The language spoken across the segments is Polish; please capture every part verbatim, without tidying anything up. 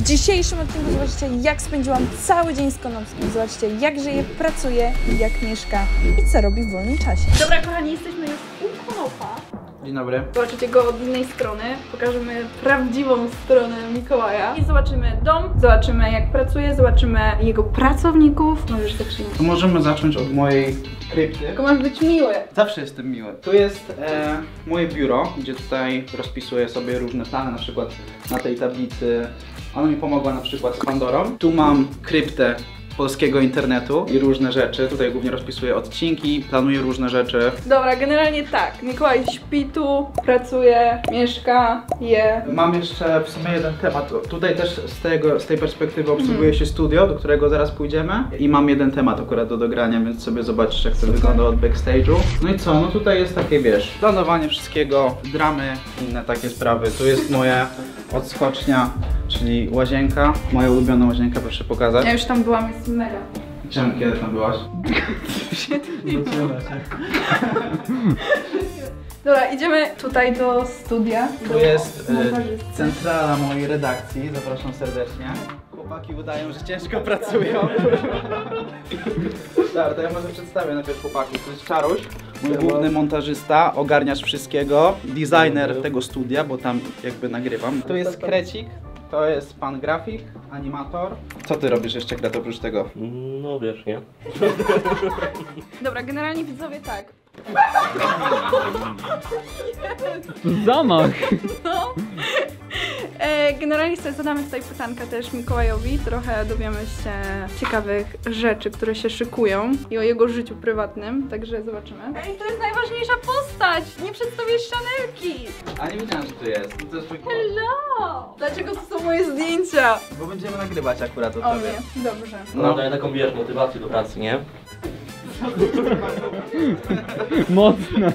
dzisiejszym odcinku zobaczycie, jak spędziłam cały dzień z Konopskim. Zobaczycie, jak żyje, pracuje, jak mieszka i co robi w wolnym czasie. Dobra kochani, jesteśmy już u Konopa. Dzień dobry. Zobaczycie go od innej strony, pokażemy prawdziwą stronę Mikołaja i zobaczymy dom, zobaczymy jak pracuje, zobaczymy jego pracowników. Możesz zaczynać. To możemy zacząć od mojej krypty. Tylko masz być miły. Zawsze jestem miły. Tu jest e, moje biuro, gdzie tutaj rozpisuję sobie różne plany, na przykład na tej tablicy. Ona mi pomogła na przykład z Pandorą. Tu mam kryptę polskiego internetu i różne rzeczy. Tutaj głównie rozpisuję odcinki, planuję różne rzeczy. Dobra, generalnie tak. Mikołaj śpi tu, pracuje, mieszka, je. Mam jeszcze w sumie jeden temat. Tutaj też z, tego, z tej perspektywy obsługuje się studio, do którego zaraz pójdziemy. I mam jeden temat akurat do dogrania, więc sobie zobaczysz, jak to wygląda od backstage'u. No i co? No tutaj jest takie, wiesz, planowanie wszystkiego, dramy, inne takie sprawy. Tu jest moja odskocznia, czyli łazienka. Moja ulubiona łazienka, proszę pokazać. Ja już tam byłam, jest mega. Czemu, kiedy tam byłaś? Dobra, idziemy tutaj do studia. Tu do jest montażysty. e, centrala mojej redakcji, zapraszam serdecznie. Chłopaki udają, że ciężko pracują. Dobra, to ja może przedstawię najpierw chłopaków. To jest Czaruś, mój główny montażysta, ogarniacz wszystkiego, designer tego studia, bo tam jakby nagrywam. Tu jest Krecik. To jest pan grafik, animator. Co ty robisz jeszcze, Kret, oprócz tego? No wiesz, nie? Dobra, generalnie widzowie tak. Zamach! No. E, generalnie sobie zadamy tutaj pytanka też Mikołajowi. Trochę dowiemy się ciekawych rzeczy, które się szykują i o jego życiu prywatnym, także zobaczymy. Ej, to jest najważniejsza postać! Nie przedstawię Chanelki! A nie wiedziałem, że tu jest. To jest twój... Hello! Dlaczego to są moje zdjęcia? Bo będziemy nagrywać akurat o O tobie. nie, dobrze. No, no daje taką, wiesz, motywację do pracy, nie? Mocne.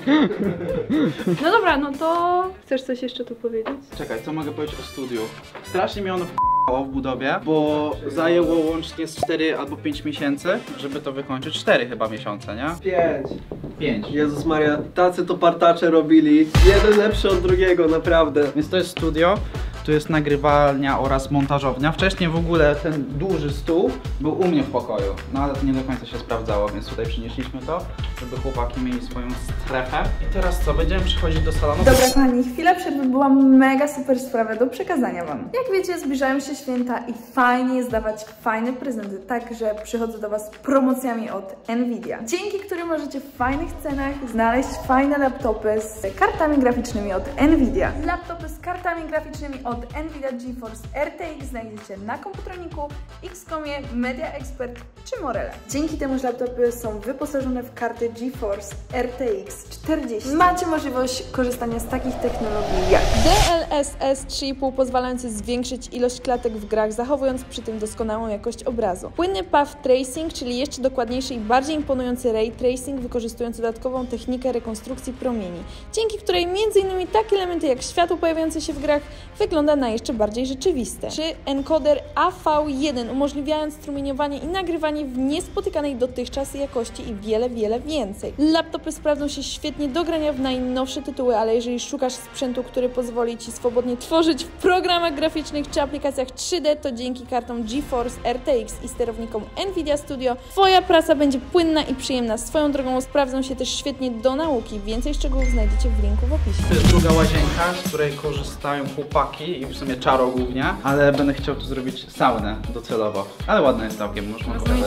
No dobra, no to chcesz coś jeszcze tu powiedzieć? Czekaj, co mogę powiedzieć o studiu? Strasznie mnie ono w budowie, bo zajęło łącznie z cztery albo pięć miesięcy, żeby to wykończyć. cztery chyba miesiące, nie? Pięć. pięć. Jezus Maria, tacy to partacze robili. Jeden lepszy od drugiego, naprawdę. Więc to jest studio, tu jest nagrywalnia oraz montażownia. Wcześniej w ogóle ten duży stół był u mnie w pokoju, no ale to nie do końca się sprawdzało, więc tutaj przynieśliśmy to, żeby chłopaki mieli swoją strefę. I teraz co, będziemy przychodzić do salonu. Dobra kochani, chwila przerwy, była mega super sprawa do przekazania wam. Jak wiecie, zbliżają się święta i fajnie jest dawać fajne prezenty, także przychodzę do was z promocjami od Nvidia, dzięki którym możecie w fajnych cenach znaleźć fajne laptopy z kartami graficznymi od Nvidia. Laptopy z kartami graficznymi od Nvidia GeForce R T X znajdziecie na Komputroniku, X komie, Media Expert czy Morele. Dzięki temu, że laptopy są wyposażone w karty GeForce R T X czterdzieści, macie możliwość korzystania z takich technologii jak D L S S trzy i pół pozwalający zwiększyć ilość klatek w grach, zachowując przy tym doskonałą jakość obrazu. Płynny Path Tracing, czyli jeszcze dokładniejszy i bardziej imponujący Ray Tracing, wykorzystujący dodatkową technikę rekonstrukcji promieni, dzięki której między innymi takie elementy jak światło pojawiające się w grach wygląda na jeszcze bardziej rzeczywiste. Czy encoder A V jeden umożliwiając strumieniowanie i nagrywanie w niespotykanej dotychczas jakości i wiele, wiele więcej. Laptopy sprawdzą się świetnie do grania w najnowsze tytuły, ale jeżeli szukasz sprzętu, który pozwoli Ci swobodnie tworzyć w programach graficznych czy aplikacjach trzy D, to dzięki kartom GeForce R T X i sterownikom Nvidia Studio Twoja praca będzie płynna i przyjemna. Swoją drogą sprawdzą się też świetnie do nauki. Więcej szczegółów znajdziecie w linku w opisie. To jest druga łazienka, z której korzystają chłopaki i w sumie Czaro głównie, ale będę chciał tu zrobić saunę docelowo. Ale ładna jest całkiem, muszę wam pokazać.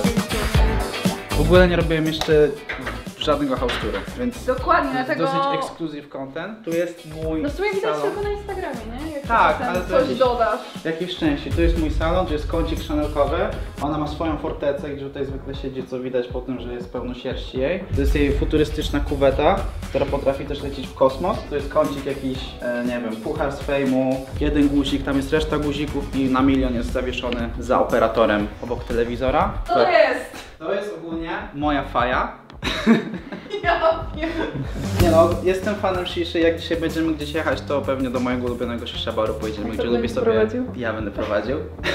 W ogóle nie robiłem jeszcze żadnego house touru, więc Dokładnie, to jest dlatego... dosyć exclusive content. Tu jest mój No w sumie widać salon. tylko na Instagramie, nie? Jak Tak, tam ale to coś jest- dodasz. Jakieś szczęście. Tu jest mój salon, tu jest kącik szanelkowy. Ona ma swoją fortecę, gdzie tutaj zwykle siedzi, co widać po tym, że jest pełno sierści jej. To jest jej futurystyczna kuweta, która potrafi też lecieć w kosmos. To jest kącik jakiś, e, nie wiem, puchar z fejmu, jeden guzik, tam jest reszta guzików i na milion jest zawieszony za operatorem obok telewizora. Co to jest? To jest ogólnie moja faja. Ja wiem. Nie no, jestem fanem shiszy, jak dzisiaj będziemy gdzieś jechać, to pewnie do mojego ulubionego shisha baru pojedziemy, A kto gdzie lubię będzie sobie... prowadził? Ja będę prowadził.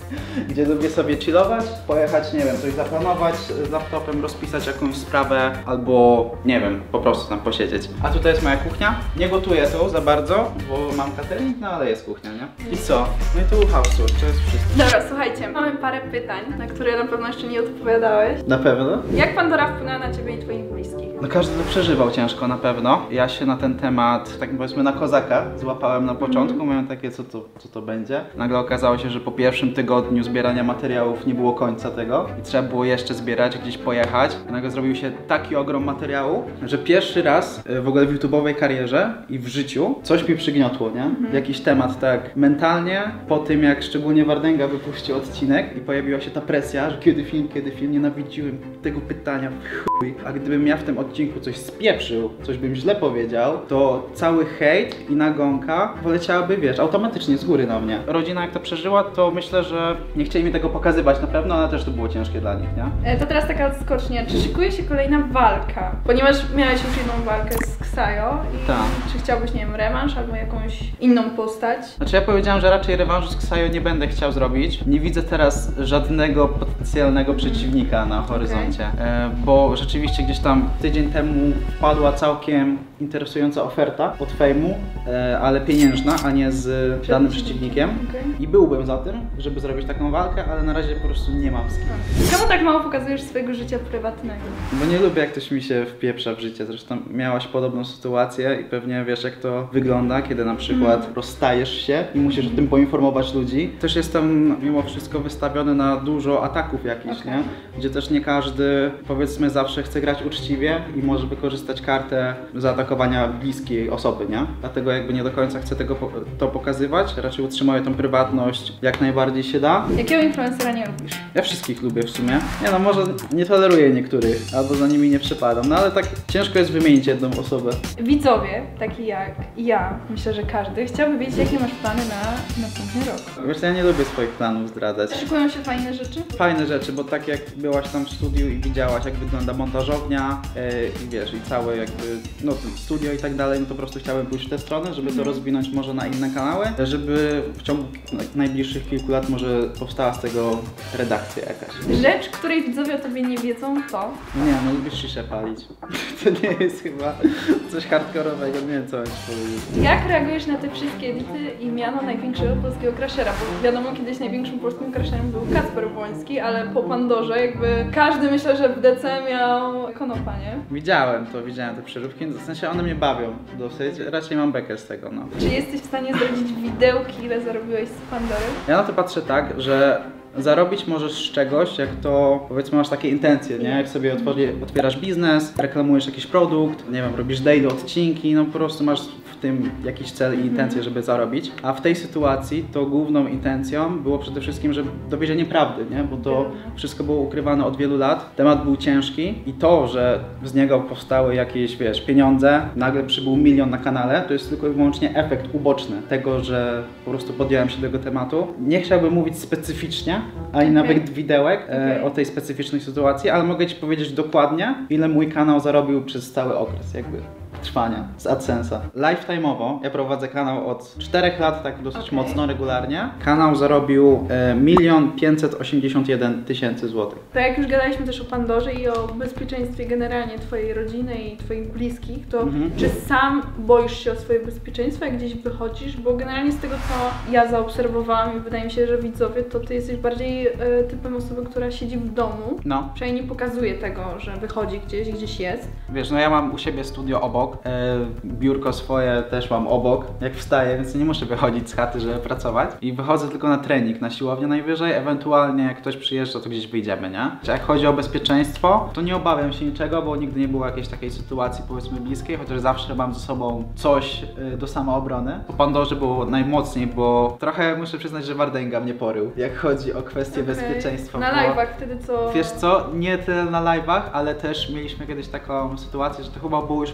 gdzie lubię sobie chillować, pojechać, nie wiem, coś zaplanować z laptopem, rozpisać jakąś sprawę albo, nie wiem, po prostu tam posiedzieć. A tutaj jest moja kuchnia. Nie gotuję tu za bardzo, bo mam catering, no ale jest kuchnia, nie? I co? No i tu house tour, to jest wszystko. Dobra, słuchajcie, mamy parę pytań, na które na pewno jeszcze nie odpowiadałeś. Na pewno? Jak Pandora wpłynęła na ciebie i twoich bliskich? No każdy to przeżywał ciężko na pewno. Ja się na ten temat, tak powiedzmy na kozaka, złapałem na początku, mm. miałem takie, co to, co to będzie. Nagle okazało się, że po pierwszym tygodniu zbierania materiałów nie było końca tego i trzeba było jeszcze zbierać, gdzieś pojechać. I nagle zrobił się taki ogrom materiału, że pierwszy raz w ogóle w YouTube'owej karierze i w życiu coś mi przygniotło, nie? Mm. Jakiś temat tak mentalnie, po tym jak szczególnie Wardęga wypuścił odcinek i pojawiła się ta presja, że kiedy film, kiedy film, nienawidziłem tego pytania, chuj. A gdybym ja w tym odcinku coś spieprzył, coś bym źle powiedział, to cały hejt i nagonka poleciałaby, wiesz, automatycznie z góry na mnie. Rodzina jak to przeżyła, to myślę, że nie chcieli mi tego pokazywać na pewno, ale też to było ciężkie dla nich, nie? E, to teraz taka odskocznia. Czy szykuje się kolejna walka? Ponieważ miałeś już jedną walkę z Ksajo i tak. Czy chciałbyś, nie wiem, rewanż albo jakąś inną postać? Znaczy ja powiedziałem, że raczej rewanżu z Ksajo nie będę chciał zrobić. Nie widzę teraz żadnego potencjalnego przeciwnika na horyzoncie, okay. e, bo rzeczywiście gdzieś tam tydzień temu wpadła całkiem interesująca oferta od Fejmu, e, ale pieniężna, a nie z danym przeciwnikiem. Okay. I byłbym za tym, żeby zrobić taką walkę, ale na razie po prostu nie mam z kim. Czemu tak mało pokazujesz swojego życia prywatnego? Bo nie lubię, jak ktoś mi się wpieprza w życie. Zresztą miałaś podobną sytuację i pewnie wiesz, jak to wygląda, kiedy na przykład mm. rozstajesz się i musisz o tym poinformować ludzi. Też jestem mimo wszystko wystawiony na dużo ataków jakichś, okay. nie? Gdzie też nie każdy, powiedzmy, zawsze chce grać uczciwie i może wykorzystać kartę zaatakowania bliskiej osoby, nie? Dlatego jakby nie do końca chcę tego to pokazywać. Raczej utrzymuję tą prywatność jak najbardziej się da. Jakiego influencera nie lubisz? Ja wszystkich lubię w sumie. Nie no, może nie toleruję niektórych, albo za nimi nie przypadam, no ale tak ciężko jest wymienić jedną osobę. Widzowie, taki jak ja, myślę, że każdy, chciałby wiedzieć, jakie masz plany na następny rok. Wiesz, ja nie lubię swoich planów zdradzać. Szykują się fajne rzeczy? Fajne rzeczy, bo tak jak byłaś tam w studiu i widziałaś, jak wygląda montażownia yy, i wiesz, i całe jakby, no studio i tak dalej, no to po prostu chciałem pójść w tę stronę, żeby mm. to rozwinąć może na inne kanały, żeby w ciągu najbliższych kilku lat może powstała z tego redakcja jakaś. Rzecz, której widzowie o tobie nie wiedzą, to? Nie, no lubisz sziszę palić. To nie jest chyba coś hardkorowego, nie wiem co mam ci powiedzieć. Jak reagujesz na te wszystkie edity i miano największego polskiego crashera? Bo wiadomo, kiedyś największym polskim crasherem był Kacper Błoński, ale po Pandorze jakby każdy myślę, że w D C miał konopa, nie? Widziałem to, widziałem te przeróbki, w sensie one mnie bawią dosyć, raczej mam bekę z tego, no. Czy jesteś w stanie zdradzić widełki, ile zarobiłeś z Pandory? Ja na to patrzę tak, że zarobić możesz z czegoś, jak to powiedzmy masz takie intencje, nie? Jak sobie otworzy, otwierasz biznes, reklamujesz jakiś produkt, nie wiem, robisz daily odcinki, no po prostu masz w tym jakiś cel i intencję, żeby zarobić. A w tej sytuacji to główną intencją było przede wszystkim, że dowiezienie prawdy, nie? Bo to wszystko było ukrywane od wielu lat, temat był ciężki i to, że z niego powstały jakieś, wiesz, pieniądze, nagle przybył milion na kanale, to jest tylko i wyłącznie efekt uboczny tego, że po prostu podjąłem się tego tematu. Nie chciałbym mówić specyficznie, ani okay. nawet widełek okay. e, o tej specyficznej sytuacji, ale mogę ci powiedzieć dokładnie, ile mój kanał zarobił przez cały okres jakby trwania z AdSense'a. Lifetime'owo, ja prowadzę kanał od czterech lat, tak dosyć okay. mocno, regularnie. Kanał zarobił milion pięćset osiemdziesiąt jeden tysięcy złotych. To jak już gadaliśmy też o Pandorze i o bezpieczeństwie generalnie twojej rodziny i twoich bliskich, to mm-hmm. czy sam boisz się o swoje bezpieczeństwo, jak gdzieś wychodzisz? Bo generalnie z tego, co ja zaobserwowałam i wydaje mi się, że widzowie, to ty jesteś bardziej e, typem osoby, która siedzi w domu. No. Przynajmniej nie pokazuje tego, że wychodzi gdzieś, gdzieś jest. Wiesz, no ja mam u siebie studio obok. E, biurko swoje też mam obok, jak wstaję, więc nie muszę wychodzić z chaty, żeby pracować. I wychodzę tylko na trening, na siłownię najwyżej, ewentualnie jak ktoś przyjeżdża, to gdzieś wyjdziemy, nie? Czy jak chodzi o bezpieczeństwo, to nie obawiam się niczego, bo nigdy nie było jakiejś takiej sytuacji, powiedzmy, bliskiej, chociaż zawsze mam ze sobą coś y, do samoobrony. Po Pandorze było najmocniej, bo trochę muszę przyznać, że Wardęga mnie porył, jak chodzi o kwestie okay. bezpieczeństwa. Na live'ach wtedy co? Wiesz co, nie tyle na live'ach, ale też mieliśmy kiedyś taką sytuację, że to chyba było już po publikacji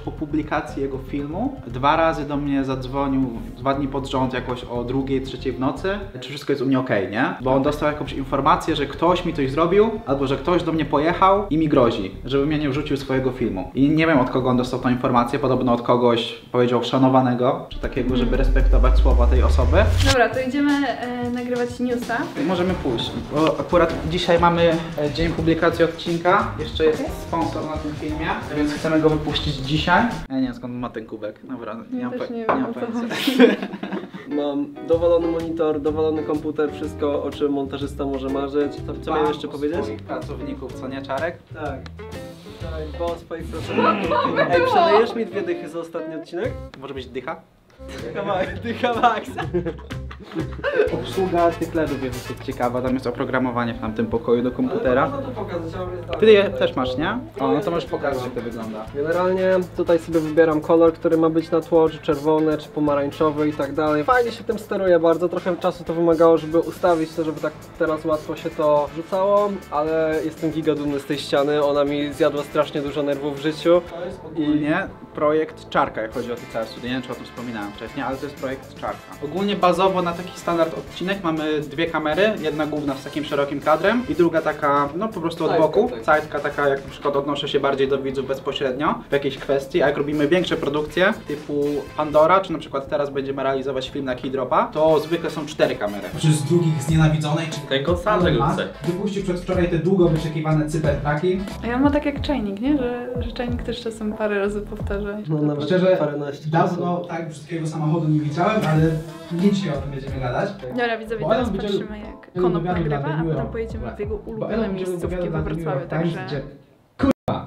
publikacji jego filmu dwa razy do mnie zadzwonił, dwa dni pod rząd jakoś o drugiej, trzeciej w nocy, czy wszystko jest u mnie okej, nie? Bo on dostał jakąś informację, że ktoś mi coś zrobił, albo że ktoś do mnie pojechał i mi grozi, żeby mnie nie wrzucił swojego filmu. I nie wiem, od kogo on dostał tą informację, podobno od kogoś, powiedział, szanowanego, czy takiego, żeby respektować słowa tej osoby. Dobra, to idziemy e, nagrywać newsa. Możemy pójść, bo akurat dzisiaj mamy e, dzień publikacji odcinka, jeszcze jest Okay. sponsor na tym filmie, więc chcemy go wypuścić dzisiaj. Ja nie wiem, skąd ma ten kubek, dobra, nie Ja mam, też po- nie nie wiem, mam o co pojęcia. Mam dowalony monitor, dowalony komputer, wszystko o czym montażysta może marzyć. Co, co miałem jeszcze powiedzieć? Swoich pracowników, co nie, Czarek? Tak. Tak, dba o swoich pracowników. Ej, przelejesz mi dwie dychy za ostatni odcinek? Może być dycha? Dycha max, dycha max. Obsługa tych ledów jest dosyć ciekawa, tam jest oprogramowanie w tamtym pokoju do Ale komputera. można to pokazać, ale jest tak. Ty je też masz, nie? O, no to możesz pokazać, jak to wygląda. Generalnie tutaj sobie wybieram kolor, który ma być na tło, czy czerwony, czy pomarańczowy i tak dalej. Fajnie się tym steruje bardzo, trochę czasu to wymagało, żeby ustawić to, żeby tak teraz łatwo się to wrzucało, ale jestem giga dumny z tej ściany, ona mi zjadła strasznie dużo nerwów w życiu. Ogólnie projekt Czarka, jak chodzi o te całe studia, nie wiem, czy o tym wspominałem wcześniej, ale to jest projekt Czarka. Ogólnie bazowo na taki standard odcinek mamy dwie kamery, jedna główna z takim szerokim kadrem i druga taka, no po prostu od Side'ka, boku, tak. side'ka taka, jak na przykład odnoszę się bardziej do widzów bezpośrednio w jakiejś kwestii, a jak robimy większe produkcje typu Pandora, czy na przykład teraz będziemy realizować film na Keydropa, to zwykle są cztery kamery. Przez drugich znienawidzonej, czy Tego sam tego chce. wypuścił przedwczoraj te długo wyczekiwane cybertraki. A on ma tak jak czajnik, nie? Że, że czajnik też czasem parę razy powtarza. No nawet Szczerze, paręnaście dawno tak brzydkiego samochodu nie widziałem, ale nie dzisiaj o tym będziemy gadać. Dobra, widzowie, Bo teraz Adam widział- patrzymy jak widział Konop wywiadu dla nagrywa, The a New potem York. pojedziemy w jego Bo ulubione Adam widział miejscówki wywiadu we dla The New Wrocławiu, York Times, także... gdzie kurwa.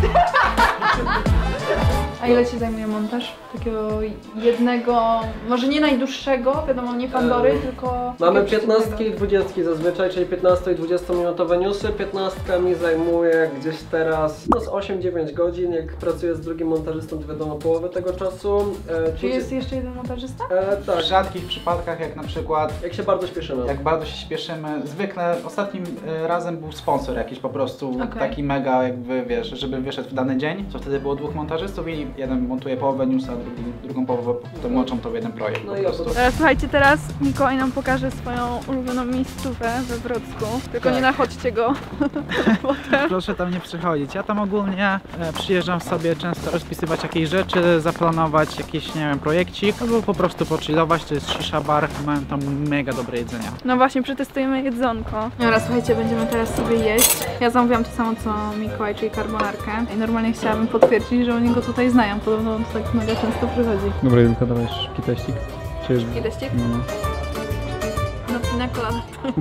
A ile Ci zajmuje montaż? Takiego jednego, może nie najdłuższego, wiadomo, nie Pandory, Eee, tylko... Mamy takiego piętnastki i przeciwnego. dwudziestki zazwyczaj, czyli piętnasto i dwudziestominutowe newsy. piętnastka mi zajmuje gdzieś teraz no z osiem dziewięć godzin. Jak pracuję z drugim montażystą, to wiadomo połowę tego czasu. E, Czy jest jeszcze jeden montażysta? E, W tak, rzadkich przypadkach, jak na przykład jak się bardzo śpieszymy. jak bardzo się śpieszymy, zwykle ostatnim e, razem był sponsor jakiś po prostu, Okej. taki mega jakby, wiesz, żeby wyszedł w dany dzień, co wtedy było dwóch montażystów i jeden montuje połowę newsa, a drugi, drugą połowę, potem łączą to w jeden projekt No po i prostu. oto- Teraz słuchajcie, teraz Mikołaj nam pokaże swoją ulubioną miejscówkę we Wrocku. Tylko nie Tak. nachodźcie go potem. Proszę tam nie przychodzić. Ja tam ogólnie e, przyjeżdżam sobie często rozpisywać jakieś rzeczy, zaplanować jakiś, nie wiem, projekcik, albo po prostu pochillować. To jest shisha bar, mają tam mega dobre jedzenie. No właśnie, przetestujemy jedzonko. Dobra, słuchajcie, będziemy teraz sobie jeść. Ja zamówiłam to samo co Mikołaj, czyli carbonarkę. I normalnie chciałabym potwierdzić, że oni go tutaj znają. Podobno on tak mega często przychodzi. Dobra, Julka, dawaj szybki teścik. Czy już... Kideścik? No, no. No pina colada.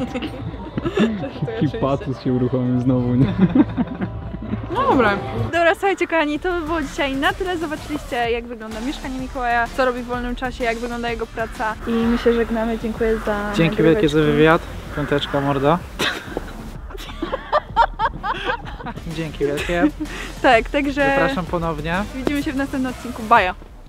Taki patus się uruchomił znowu, nie? No dobra. Dobra, słuchajcie kochani, to by było dzisiaj na tyle. Zobaczyliście jak wygląda mieszkanie Mikołaja, co robi w wolnym czasie, jak wygląda jego praca. I my się żegnamy, dziękuję za Dzięki wielkie za nagryweczki. wywiad. Piąteczka, mordo. Dzięki wielkie. Tak, także Zapraszam ponownie. widzimy się w następnym odcinku. Baja!